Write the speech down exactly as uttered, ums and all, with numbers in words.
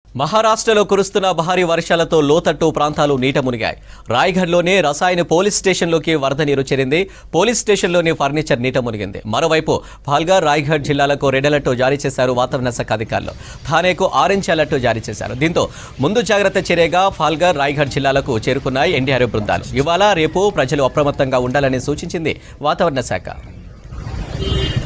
మహారాష్ట్రలో కురుస్తున్న భారీ వర్షాలతో లోతట్టు ప్రాంతాలు నీట మునిగాయి. రాయ్గఢ్లోని రసాయన పోలీస్ స్టేషన్లోకి వరద నీరు చేరింది. పోలీస్ స్టేషన్లోని ఫర్నిచర్ నీట మునిగింది. మరోవైపు పాల్ఘర్, రాయ్గఢ్ జిల్లాలకు రెడ్ అలర్ట్ జారీ చేశారు వాతావరణ శాఖ అధికారులు. థానేకు ఆరెంజ్ అలర్ట్ జారీ చేశారు. దీంతో ముందు జాగ్రత్త చర్యగా పాల్ఘర్, రాయ్గఢ్ జిల్లాలకు చేరుకున్నాయి ఎన్డీఆర్ఎఫ్ బృందాలు. ఇవాళ రేపు ప్రజలు అప్రమత్తంగా ఉండాలని సూచించింది వాతావరణ శాఖ.